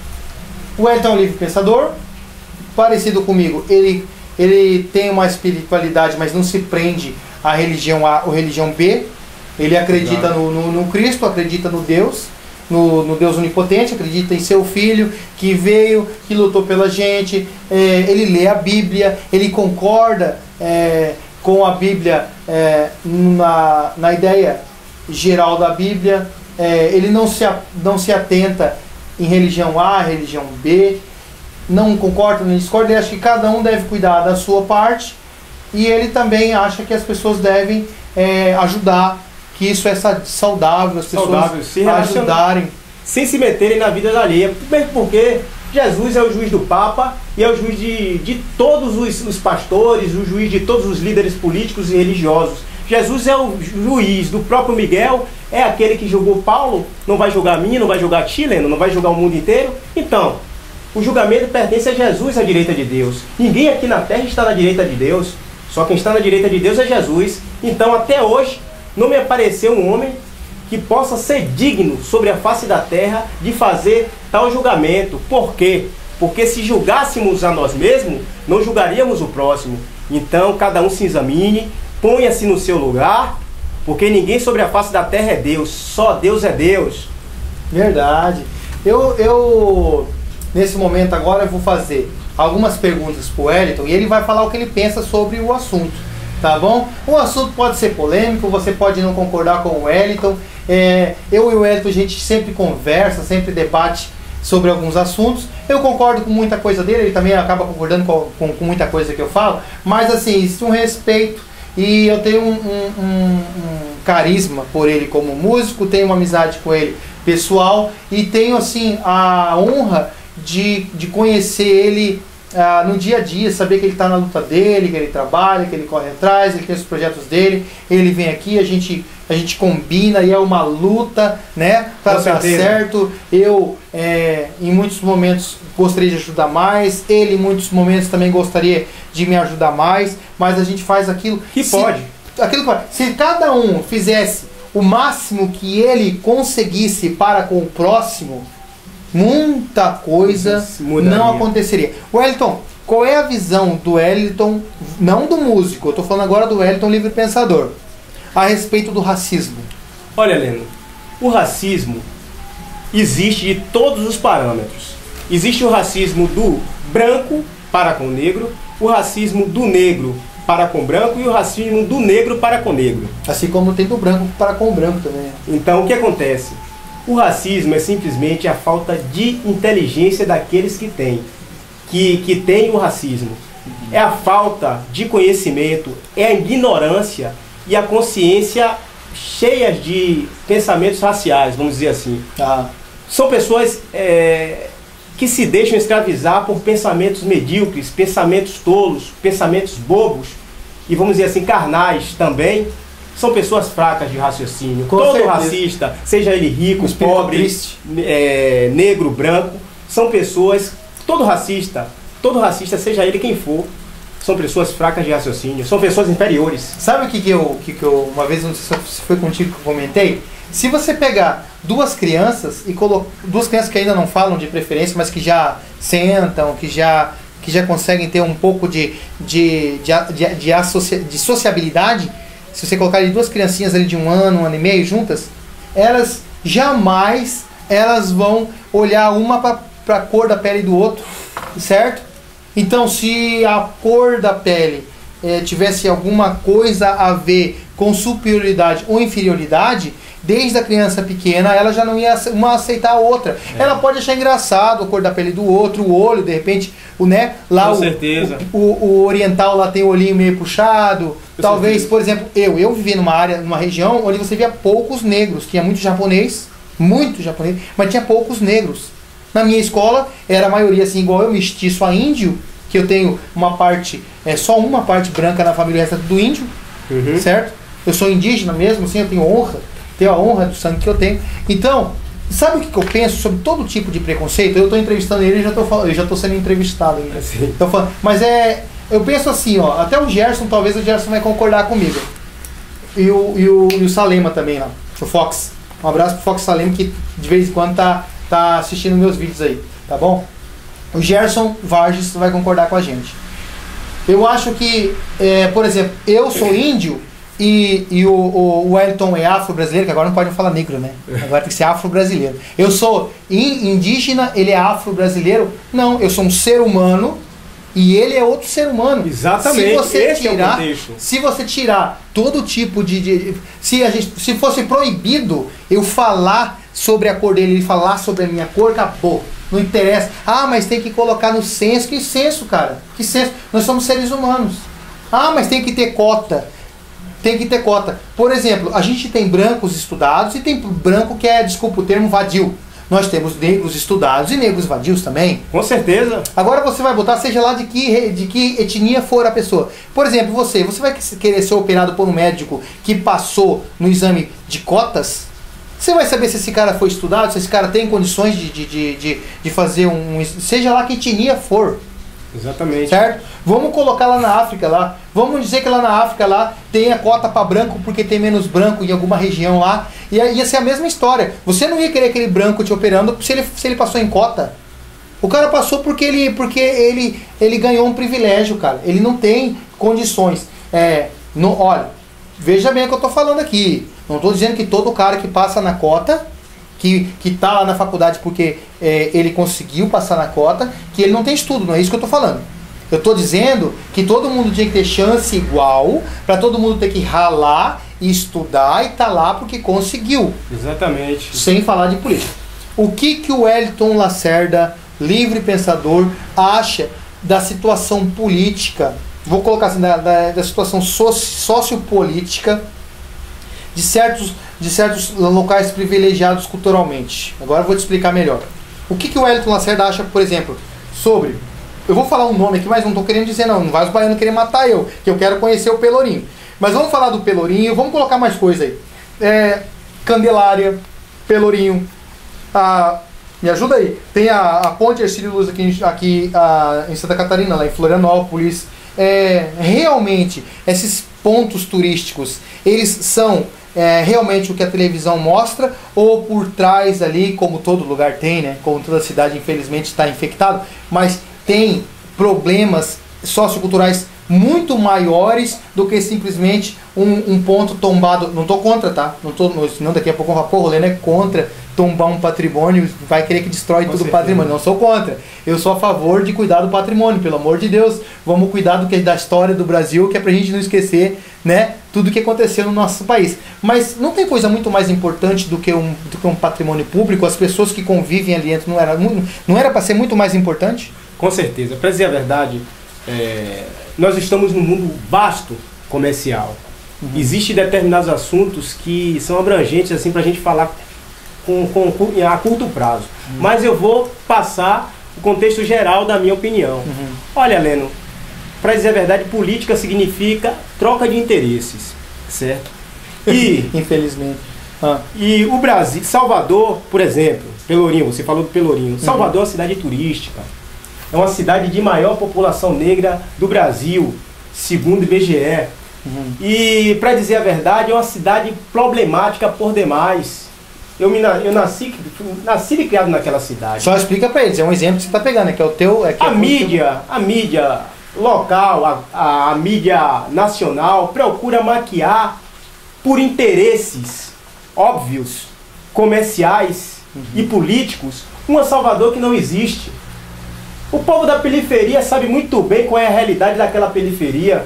o Wellington é um livre pensador, parecido comigo, ele, ele tem uma espiritualidade, mas não se prende à religião A ou religião B. Ele acredita no, no, no Cristo, acredita no Deus, no, no Deus onipotente, acredita em seu Filho, que veio, que lutou pela gente, é, ele lê a Bíblia, ele concorda é, com a Bíblia é, na, na ideia geral da Bíblia, é, ele não se, não se atenta em religião A, religião B, não concorda, não discorda, ele acha que cada um deve cuidar da sua parte, e ele também acha que as pessoas devem é, ajudar, que isso é saudável, as pessoas Saudável, se ajudarem. Sem se meterem na vida da alheia, mesmo porque Jesus é o juiz do Papa e é o juiz de, de todos os, os pastores, o juiz de todos os líderes políticos e religiosos. Jesus é o juiz do próprio Miguel, é aquele que julgou Paulo, não vai julgar a mim, não vai julgar a ti, Leno, não vai julgar o mundo inteiro. Então, o julgamento pertence a Jesus, à direita de Deus. Ninguém aqui na terra está na direita de Deus, só quem está na direita de Deus é Jesus. Então, até hoje, não me apareceu um homem que possa ser digno sobre a face da terra de fazer tal julgamento. Por quê? Porque se julgássemos a nós mesmos, não julgaríamos o próximo. Então, cada um se examine, ponha-se no seu lugar, porque ninguém sobre a face da terra é Deus, só Deus é Deus. Verdade. Eu, eu nesse momento agora, eu vou fazer algumas perguntas para o Wellington e ele vai falar o que ele pensa sobre o assunto, tá bom? O assunto pode ser polêmico, você pode não concordar com o Wellington. É, eu e o Wellington, a gente sempre conversa, sempre debate sobre alguns assuntos. Eu concordo com muita coisa dele, ele também acaba concordando com, com, com muita coisa que eu falo, mas assim, existe um respeito e eu tenho um, um, um, um carisma por ele como músico, tenho uma amizade com ele pessoal e tenho assim a honra de, de conhecer ele ah, no dia a dia, saber que ele está na luta dele, que ele trabalha, que ele corre atrás, ele tem os projetos dele, ele vem aqui, a gente, a gente combina e é uma luta, né, para dar certo. Eu é, em muitos momentos gostaria de ajudar mais, ele em muitos momentos também gostaria de me ajudar mais, mas a gente faz aquilo que se, pode. Aquilo que pode. Se cada um fizesse o máximo que ele conseguisse para com o próximo, muita coisa não aconteceria. Wellington, qual é a visão do Wellington, não do músico, eu estou falando agora do Wellington livre pensador, a respeito do racismo? Olha, Leno, o racismo existe de todos os parâmetros. Existe o racismo do branco para com o negro, o racismo do negro para com o branco e o racismo do negro para com o negro. Assim como tem do branco para com o branco também. Então, o que acontece? O racismo é simplesmente a falta de inteligência daqueles que têm, que, que têm o racismo. É a falta de conhecimento, é a ignorância e a consciência cheias de pensamentos raciais, vamos dizer assim. Ah. São pessoas é, que se deixam escravizar por pensamentos medíocres, pensamentos tolos, pensamentos bobos e, vamos dizer assim, carnais também. São pessoas fracas de raciocínio. Com Todo certeza. Racista, seja ele rico, pobre, é, negro, branco, são pessoas, todo racista, todo racista, seja ele quem for, são pessoas fracas de raciocínio, são pessoas inferiores. Sabe o que, que, eu, que, que eu, uma vez, não sei se foi contigo que eu comentei, se você pegar duas crianças e colocar, duas crianças que ainda não falam de preferência, mas que já sentam, que já, que já conseguem ter um pouco de, de, de, de, de, associa, de sociabilidade, se você colocar ali duas criancinhas ali de um ano, um ano e meio juntas, elas jamais elas vão olhar uma para a cor da pele do outro, certo? Então, se a cor da pele é, tivesse alguma coisa a ver com superioridade ou inferioridade, desde a criança pequena ela já não ia uma aceitar a outra. É. Ela pode achar engraçado a cor da pele do outro, o olho, de repente, o, né, lá com o, certeza. O, o, o oriental lá tem o olhinho meio puxado. Com Talvez, certeza. Por exemplo, eu, eu vivi numa área, numa região onde você via poucos negros, tinha muito japonês, muito japonês, mas tinha poucos negros. Na minha escola, era a maioria assim, igual eu, mestiço a índio, que eu tenho uma parte, é só uma parte branca na família, o resto é tudo índio, uhum. certo? Eu sou indígena mesmo, assim, eu tenho honra, tenho a honra do sangue que eu tenho. Então, sabe o que, que eu penso sobre todo tipo de preconceito? Eu estou entrevistando ele e já estou eu já estou sendo entrevistado ainda. Tô falando, mas é, eu penso assim, ó, até o Gerson, talvez o Gerson vai concordar comigo. E o, e o, e o Salema também lá, o Fox. Um abraço pro Fox Salema, que de vez em quando tá, tá assistindo meus vídeos aí, tá bom? O Gerson Vargas vai concordar com a gente. Eu acho que, é, por exemplo, eu sou índio e, e o, o Wellington é afro-brasileiro, que agora não pode falar negro, né? Agora tem que ser afro-brasileiro. Eu sou indígena, ele é afro-brasileiro. Não, eu sou um ser humano e ele é outro ser humano. Exatamente. Se você Esse tirar, é o contexto. se você tirar todo tipo de, de se a gente, se fosse proibido eu falar sobre a cor dele e falar sobre a minha cor, acabou. Não interessa. Ah, mas tem que colocar no censo. Que censo, cara? Que censo? Nós somos seres humanos. Ah, mas tem que ter cota. Tem que ter cota. Por exemplo, a gente tem brancos estudados e tem branco que é, desculpa o termo, vadio. Nós temos negros estudados e negros vadios também. Com certeza. Agora você vai botar, seja lá de que, de que etnia for a pessoa. Por exemplo, você, você vai querer ser operado por um médico que passou no exame de cotas? Você vai saber se esse cara foi estudado, se esse cara tem condições de, de, de, de, de fazer um... Seja lá que etnia for. Exatamente. Certo? Vamos colocar lá na África, lá. Vamos dizer que lá na África lá tem a cota para branco porque tem menos branco em alguma região lá. E ia ser a mesma história. Você não ia querer aquele branco te operando se ele, se ele passou em cota. O cara passou porque ele, porque ele, ele ganhou um privilégio, cara. Ele não tem condições. É, não, olha, veja bem o que eu estou falando aqui. Não estou dizendo que todo cara que passa na cota, que que está lá na faculdade porque é, ele conseguiu passar na cota, que ele não tem estudo. Não é isso que eu estou falando. Eu estou dizendo que todo mundo tinha que ter chance igual, para todo mundo ter que ralar e estudar e tá lá porque conseguiu. Exatamente. Sem falar de política. O que que o Wellington Lacerda, livre pensador, acha da situação política, vou colocar assim, da, da, da situação soci, sociopolítica de certos, de certos locais privilegiados culturalmente? Agora eu vou te explicar melhor. O que que o Wellington Lacerda acha, por exemplo, sobre... Eu vou falar um nome aqui, mas não estou querendo dizer não. Não vai os baianos querer matar eu, que eu quero conhecer o Pelourinho. Mas vamos falar do Pelourinho, vamos colocar mais coisa aí. É, Candelária, Pelourinho, a, me ajuda aí. Tem a, a Ponte Hercílio Luz aqui, aqui a, em Santa Catarina, lá em Florianópolis. É, realmente, esses pontos turísticos, eles são é, realmente o que a televisão mostra, ou por trás ali, como todo lugar tem, né? Como toda cidade infelizmente está infectado, mas tem problemas socioculturais muito maiores do que simplesmente um, um ponto tombado. Não estou contra, tá? Não tô, senão daqui a pouco eu vou falar, pô, o Leno é contra tombar um patrimônio, vai querer que destrói Com todo certeza. o patrimônio. Não sou contra. Eu sou a favor de cuidar do patrimônio, pelo amor de Deus. Vamos cuidar do que, da história do Brasil, que é pra gente não esquecer, né, tudo que aconteceu no nosso país. Mas não tem coisa muito mais importante do que um, do que um patrimônio público? As pessoas que convivem ali dentro, não era, não era para ser muito mais importante? Com certeza. Para dizer a verdade, é, nós estamos num mundo vasto comercial. Uhum. Existem determinados assuntos que são abrangentes assim, para a gente falar com, com, com, a curto prazo. Uhum. Mas eu vou passar o contexto geral da minha opinião. Uhum. Olha, Leno, para dizer a verdade, política significa troca de interesses, certo? E, infelizmente. Ah. E o Brasil, Salvador, por exemplo, Pelourinho, você falou do Pelourinho. Uhum. Salvador é uma cidade turística. É uma cidade de maior população negra do Brasil, segundo o I B G E. Uhum. E, para dizer a verdade, é uma cidade problemática por demais. Eu, me, eu nasci, nasci e criado naquela cidade. Só explica para eles, é um exemplo que você está pegando, é que é o teu... É que a é mídia, teu... a mídia local, a, a, a mídia nacional procura maquiar por interesses óbvios, comerciais uhum. e políticos, uma Salvador que não existe. O povo da periferia sabe muito bem qual é a realidade daquela periferia.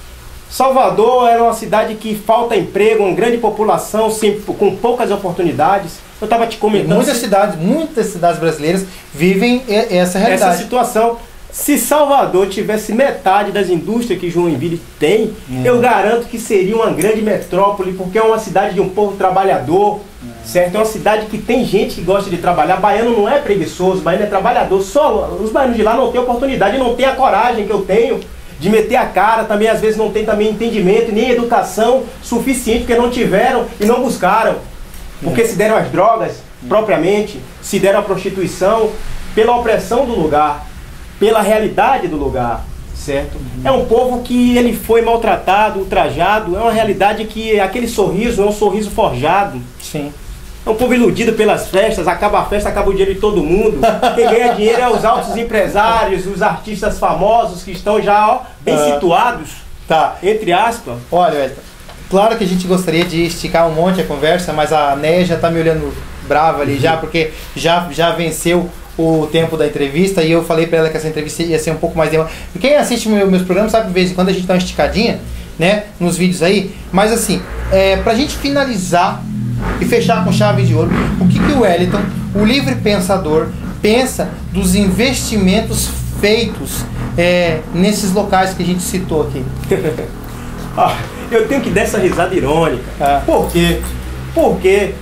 Salvador era uma cidade que falta emprego, uma grande população sem, com poucas oportunidades. Eu estava te comentando... Muitas cidades, muitas cidades brasileiras vivem essa realidade. Essa situação. Se Salvador tivesse metade das indústrias que Joinville tem, é. eu garanto que seria uma grande metrópole, porque é uma cidade de um povo trabalhador, é. certo? É uma cidade que tem gente que gosta de trabalhar. Baiano não é preguiçoso, baiano é trabalhador. Só os baianos de lá não têm oportunidade, não têm a coragem que eu tenho de meter a cara, também às vezes não tem também entendimento, nem educação suficiente, porque não tiveram e não buscaram. Porque é. se deram as drogas, é. propriamente, se deram a prostituição, pela opressão do lugar, pela realidade do lugar, certo? Uhum. É um povo que ele foi maltratado, ultrajado, é uma realidade que aquele sorriso é um sorriso forjado. Sim. É um povo iludido pelas festas, acaba a festa, acaba o dinheiro de todo mundo. Quem ganha dinheiro é os altos empresários, os artistas famosos que estão já ó, bem uh, situados, tá. entre aspas. Olha, Wellington, claro que a gente gostaria de esticar um monte a conversa, mas a Néia já tá me olhando brava ali uhum. já, porque já, já venceu o tempo da entrevista, e eu falei pra ela que essa entrevista ia ser um pouco mais demorada. Quem assiste meus, meus programas sabe de vez em quando a gente dá uma esticadinha, né, nos vídeos aí, mas assim, é, pra gente finalizar e fechar com chave de ouro, o que que o Wellington, o livre pensador, pensa dos investimentos feitos é, nesses locais que a gente citou aqui? ah, eu tenho que dar essa risada irônica. Ah. Por quê? Porque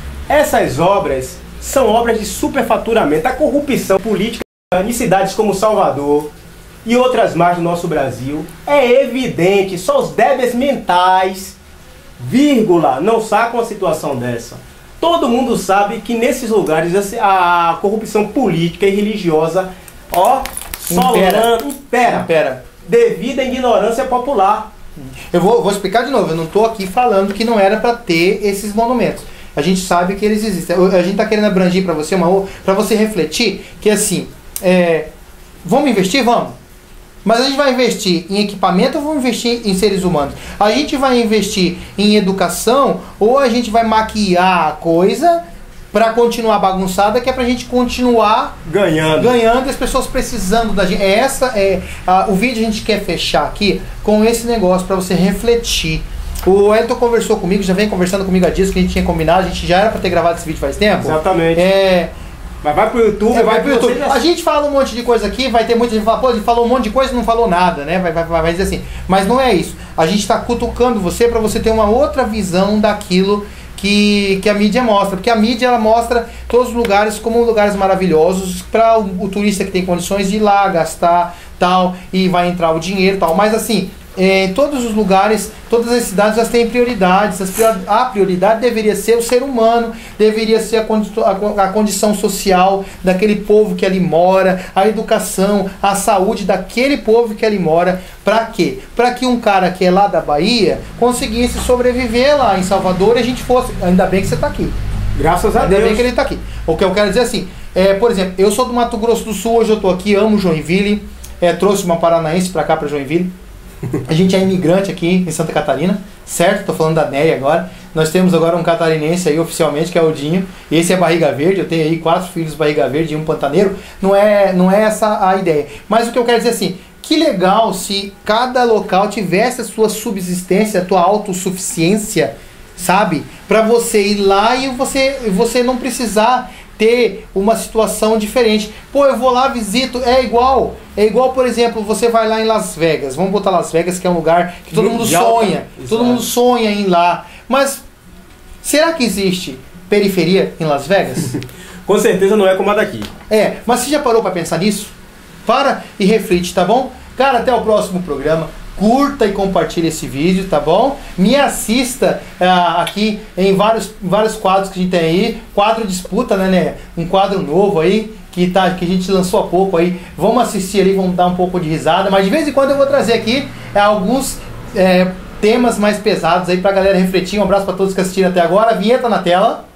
essas obras são obras de superfaturamento. A corrupção política em cidades como Salvador e outras mais do nosso Brasil é evidente. Só os débeis mentais, vírgula, não sacam a situação dessa. Todo mundo sabe que nesses lugares a corrupção política e religiosa, ó, impera. impera, impera, devido à ignorância popular. Eu vou, vou explicar de novo. Eu não estou aqui falando que não era para ter esses monumentos. A gente sabe que eles existem. A gente está querendo abranger para você, uma para você refletir que assim, é, vamos investir? Vamos. Mas a gente vai investir em equipamento ou vamos investir em seres humanos? A gente vai investir em educação ou a gente vai maquiar a coisa para continuar bagunçada, que é para a gente continuar ganhando, ganhando e as pessoas precisando da gente. É essa, é, a, o vídeo a gente quer fechar aqui com esse negócio para você refletir. O Wellington conversou comigo, já vem conversando comigo há dias que a gente tinha combinado, a gente já era para ter gravado esse vídeo faz tempo. Exatamente. É, mas vai pro YouTube, é, vai, vai pro YouTube. Já... A gente fala um monte de coisa aqui, vai ter muita gente que fala, pô, ele falou um monte de coisa e não falou nada, né? Vai, vai, vai dizer assim. Mas não é isso. A gente está cutucando você para você ter uma outra visão daquilo que, que a mídia mostra. Porque a mídia ela mostra todos os lugares como lugares maravilhosos para o, o turista que tem condições de ir lá, gastar, tal, e vai entrar o dinheiro, tal. Mas assim, em todos os lugares, todas as cidades elas têm prioridades. As prior, a prioridade deveria ser o ser humano, deveria ser a, condi a, a condição social daquele povo que ali mora, a educação, a saúde daquele povo que ali mora. Para quê? Para que um cara que é lá da Bahia conseguisse sobreviver lá em Salvador e a gente fosse. Ainda bem que você está aqui. Graças a Ainda Deus. bem que ele está aqui. O que eu quero dizer assim, é, por exemplo, eu sou do Mato Grosso do Sul, hoje eu estou aqui, amo Joinville, é, trouxe uma paranaense para cá, para Joinville. A gente é imigrante aqui em Santa Catarina, certo? Tô falando da Néia agora. Nós temos agora um catarinense aí oficialmente, que é o Dinho. Esse é Barriga Verde, eu tenho aí quatro filhos Barriga Verde e um pantaneiro. Não é, não é essa a ideia. Mas o que eu quero dizer assim, que legal se cada local tivesse a sua subsistência, a tua autossuficiência, sabe? Para você ir lá e você, você não precisar ter uma situação diferente. Pô, eu vou lá, visito, é igual. É igual, por exemplo, você vai lá em Las Vegas. Vamos botar Las Vegas, que é um lugar que todo mundo sonha. Todo mundo sonha em ir lá. Mas será que existe periferia em Las Vegas? Com certeza não é como a daqui. É, mas você já parou para pensar nisso? Para e reflete, tá bom? Cara, até o próximo programa. Curta e compartilhe esse vídeo, tá bom? Me assista uh, aqui em vários, vários quadros que a gente tem aí. Quadro disputa, né, né? Um quadro novo aí que, tá, que a gente lançou há pouco aí. Vamos assistir ali, vamos dar um pouco de risada. Mas de vez em quando eu vou trazer aqui é, alguns é, temas mais pesados aí pra galera refletir. Um abraço pra todos que assistiram até agora. Vinheta na tela.